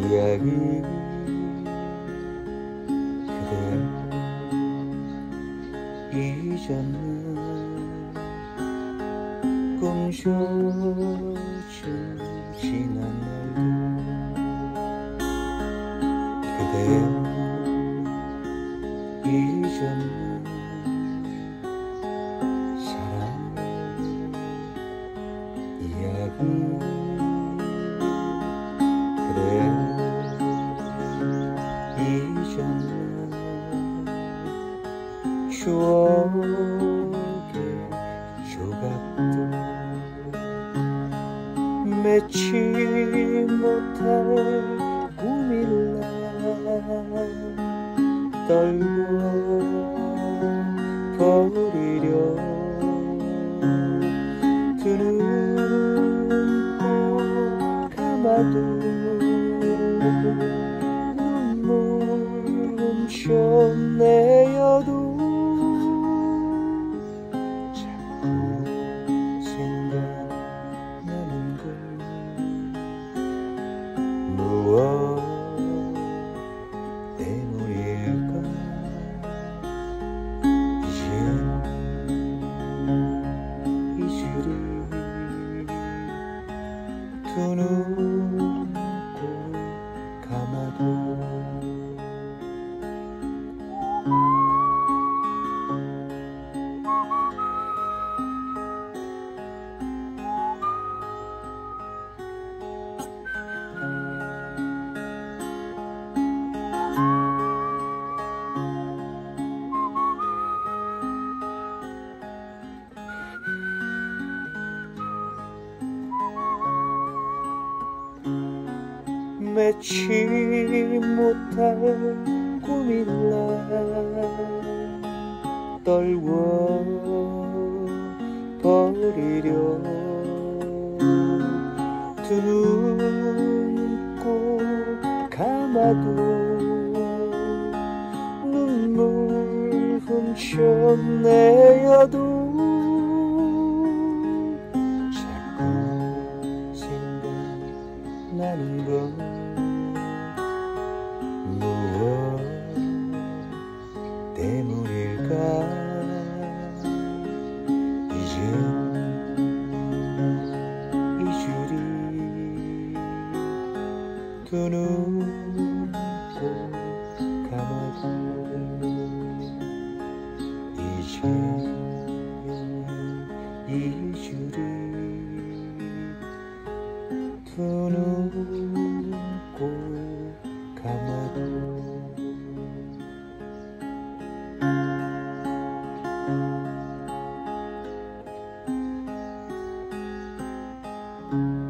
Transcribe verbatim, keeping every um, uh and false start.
이야기 그대 잊었나 꿈조주 지난 날도 그대여 잊었나 사랑 이야기 그대여 잊었나 추억의 조각들 맺지 못할 꿈일라 떨고 버리려 두 눈 감아도 눈물 훔쳐 내어도 자꾸 생각나는 걸 무엇 때문일까 이젠 잊으리 두 눈 꼭 감아도 맺지 못할 꿈일라 떨워 버리려 두 눈 꼭 감아도 눈물 훔쳐 내어도 자꾸 생각나는 걸 무엇 때문일까 이젠 잊으리 두 눈 꼭 감아도 이젠 잊으리 두 눈 꼭 감아도 thank you